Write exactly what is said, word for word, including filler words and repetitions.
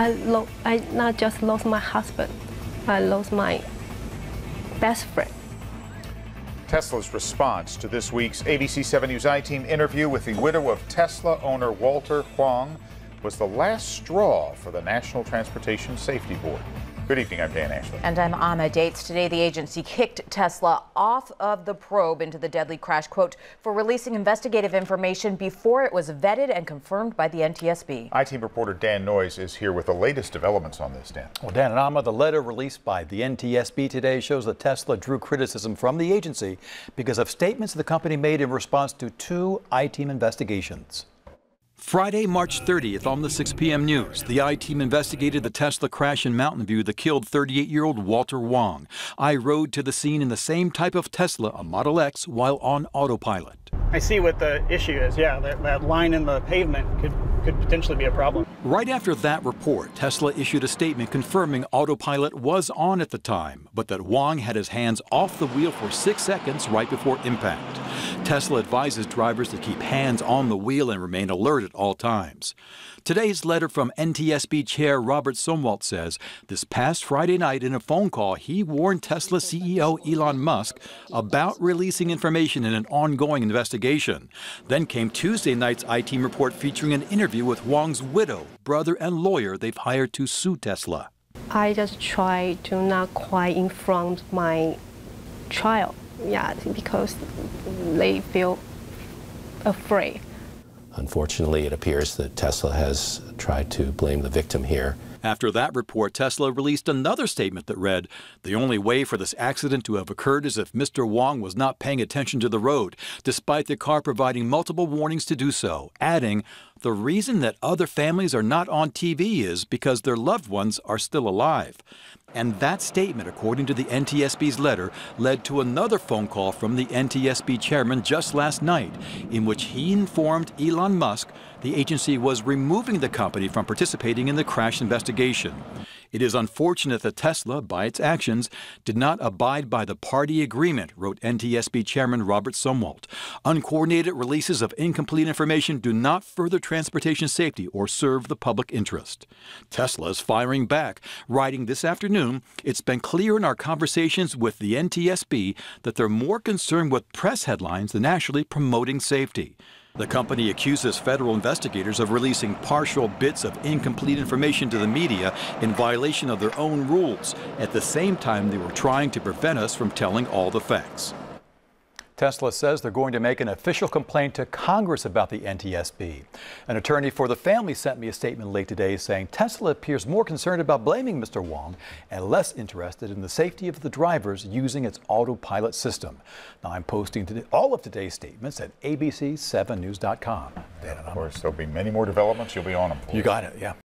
I, lo I not just lost my husband, I lost my best friend. Tesla's response to this week's A B C seven News I-Team interview with the widow of Tesla owner Walter Huang was the last straw for the National Transportation Safety Board. Good evening, I'm Dan Ashley. And I'm Amma Dates. Today, the agency kicked Tesla off of the probe into the deadly crash, quote, for releasing investigative information before it was vetted and confirmed by the N T S B. I-Team reporter Dan Noyes is here with the latest developments on this, Dan. Well, Dan and Amma, the letter released by the N T S B today shows that Tesla drew criticism from the agency because of statements the company made in response to two I-Team investigations. Friday, March thirtieth on the six p m news, the I-Team investigated the Tesla crash in Mountain View that killed thirty-eight-year-old Walter Huang. I rode to the scene in the same type of Tesla, a Model X, while on autopilot. I see what the issue is. Yeah, that, that line in the pavement could, could potentially be a problem. Right after that report, Tesla issued a statement confirming autopilot was on at the time, but that Huang had his hands off the wheel for six seconds right before impact. Tesla advises drivers to keep hands on the wheel and remain alert at all times. Today's letter from N T S B Chair Robert Somwalt says this past Friday night in a phone call, he warned Tesla C E O Elon Musk about releasing information in an ongoing investigation. Then came Tuesday night's I-Team report featuring an interview with Huang's widow, brother, and lawyer they've hired to sue Tesla. I just try to not quite in front of my child, yeah, because they feel afraid. Unfortunately, it appears that Tesla has tried to blame the victim here. After that report, Tesla released another statement that read, "The only way for this accident to have occurred is if Mister Huang was not paying attention to the road, despite the car providing multiple warnings to do so," adding, "The reason that other families are not on T V is because their loved ones are still alive." And that statement, according to the N T S B's letter, led to another phone call from the N T S B chairman just last night, in which he informed Elon Musk the agency was removing the company from participating in the crash investigation. It is unfortunate that Tesla, by its actions, did not abide by the party agreement, wrote N T S B Chairman Robert Somwalt. Uncoordinated releases of incomplete information do not further transportation safety or serve the public interest. Tesla is firing back, writing this afternoon, "It's been clear in our conversations with the N T S B that they're more concerned with press headlines than actually promoting safety." The company accuses federal investigators of releasing partial bits of incomplete information to the media in violation of their own rules. At the same time, they were trying to prevent us from telling all the facts. Tesla says they're going to make an official complaint to Congress about the N T S B. An attorney for the family sent me a statement late today saying Tesla appears more concerned about blaming Mister Huang and less interested in the safety of the drivers using its autopilot system. Now, I'm posting today, all of today's statements at A B C seven news dot com. Of course, there'll be many more developments. You'll be on them. You got it, yeah.